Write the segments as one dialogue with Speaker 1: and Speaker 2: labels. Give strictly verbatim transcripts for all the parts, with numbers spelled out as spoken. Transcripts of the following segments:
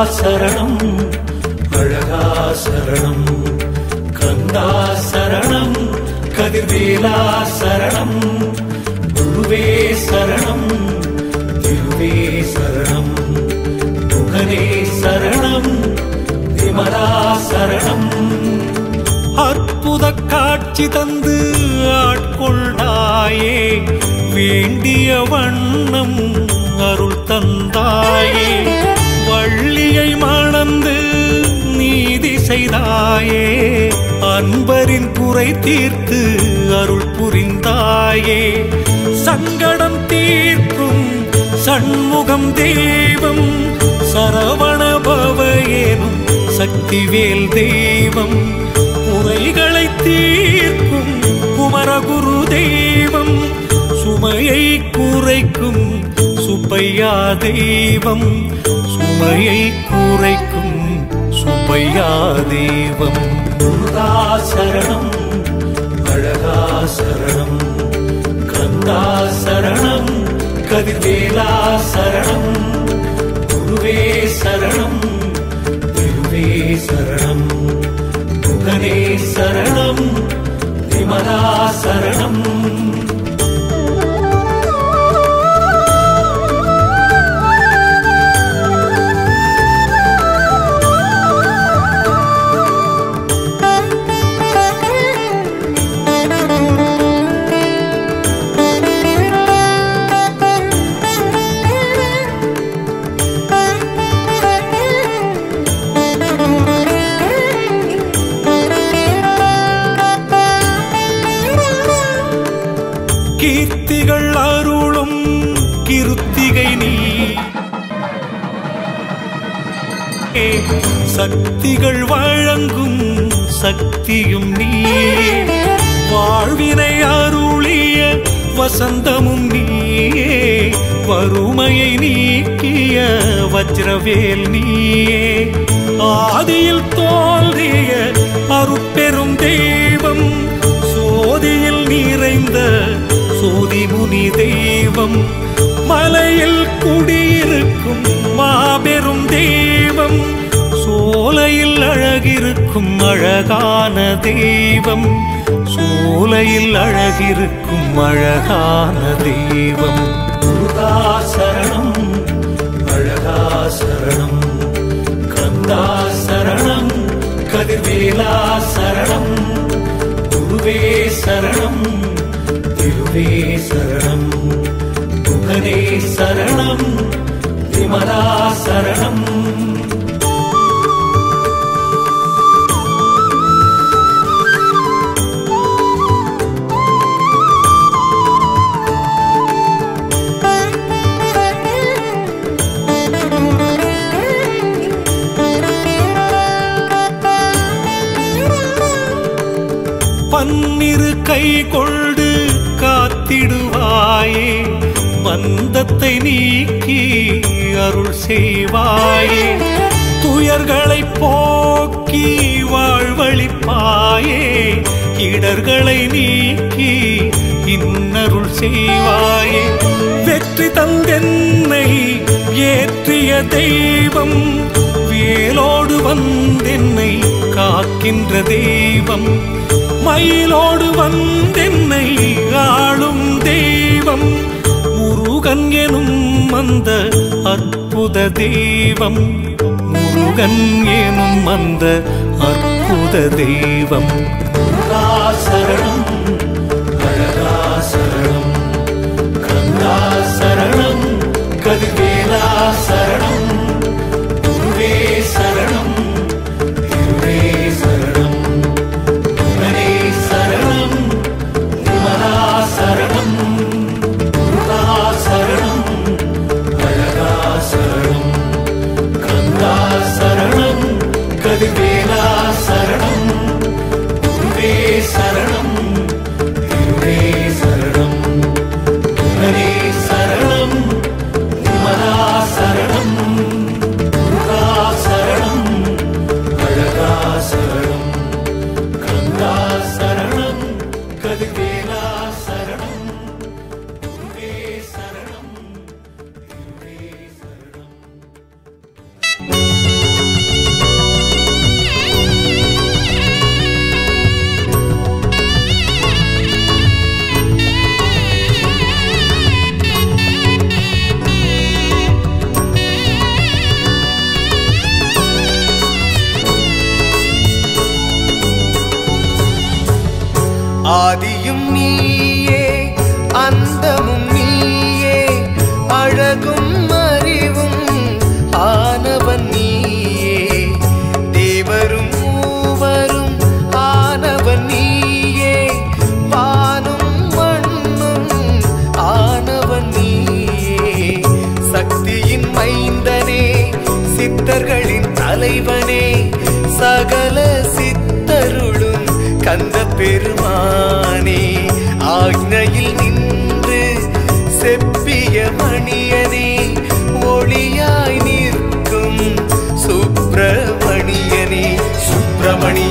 Speaker 1: சரணம் அழகா சரணம் கந்தா சரணம் கதிர்வேலா சரணம் குருவே சரணம் திருவே சரணம் முகனே சரணம் விமலா சரணம். அற்புத காட்சி தந்து ஆட்கொண்டாயே வேண்டிய வண்ணம் அருள் தந்தாயே வள்ளியை மணந்து நீதி செய்தாயே அன்பரின் குறை தீர்த்து அருள் புரிந்தாயே சங்கடம் தீர்க்கும் சண்முகம் தெய்வம் சரவண பவ எனும் சக்திவேல் தெய்வம் குறைகளை தீர்க்கும் குமரகுரு தெய்வம் சுமையை குறைக்கும் சுப்பையா தெய்வம் சுமையை குறைக்கும் சுப்பையா தெய்வம். முருகா சரணம் அழகா சரணம் கந்தா சரணம் கதிர்வேலா சரணம் குருவே சரணம் திருவே சரணம் முகனே சரணம் விமலா சரணம். கீர்த்திகள் அருளும் கிருத்திகை நீ சக்திகள் வழங்கும் சக்தியும் நீ வாழ்வினை அருளிய வசந்தமும் நீயே வறுமையை நீக்கிய வஜ்ரவேல் நீயே ஆதியில் தோன்றிய அருட்பெரும் தெய்வம் சோதியில் நிறைந்த சோதிமுனி தெய்வம் மலையில் குடியிருக்கும் மாபெரும் தெய்வம் சோலையில் அழகிருக்கும் அழகான தெய்வம் சோலையில் அழகிருக்கும் அழகான தெய்வம். முருகா சரணம் அழகா சரணம் கந்தா சரணம் கதிர்வேலா சரணம் குருவே சரணம் திருவே சரணம் முகனே சரணம் விமலா சரணம். பன்னிரு கை கொண்டு காத்திடுவாயே பந்தத்தை நீக்கி அருள் செய்வாயே துயர்களை போக்கி வாழ்வழிப்பாயே இடர்களை நீக்கி இன்னருள் செய்வாயே வெற்றி தந்தென்னை ஏற்றிய தெய்வம் வேலோடு வந்தென்னை காக்கின்ற தெய்வம் மயிலோடு வந்தென்னை ஆளும் தெய்வம் முருகன் எனும் அந்த அற்புத தெய்வம் முருகன் எனும் அந்த அற்புத தெய்வம். முருகா சரணம் அழகா சரணம் கந்தா சரணம் கதிர்வேலா சரணம் குருவே சரணம் திருவே சரணம் முகனே சரணம் விமலா சரணம். முருகா சரணம் அழகா சரணம் கந்தா சரணம் கதிர்வேலா சரணம் குருவே சரணம் திருவே சரணம் முகனே சரணம் விமலா சரணம். முருகா சரணம் அழகா சரணம் கந்தா சரணம் கதிர்வேலா சரணம் குருவே சரணம்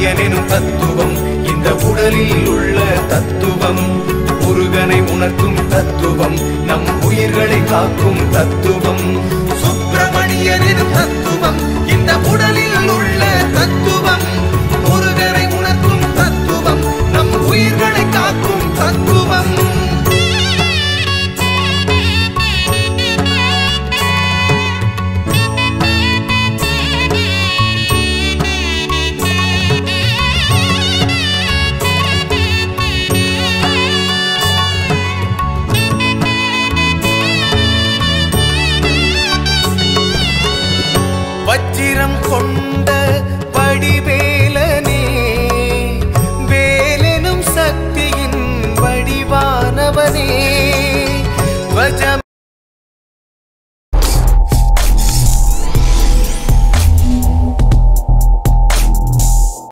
Speaker 2: சுப்பிரமணியனும் தத்துவம் இந்த உடலில் உள்ள தத்துவம். முருகனை உணர்த்தும் தத்துவம் நம் உயிர்களை காக்கும் தத்துவம். சுப்பிரமணியனும் தத்துவம் இந்த உடலில் உள்ள தத்துவம். முருகனை உணர்த்தும் தத்துவம் நம் உயிர்களை காக்கும் தத்துவம். வச்சிரம் கொண்ட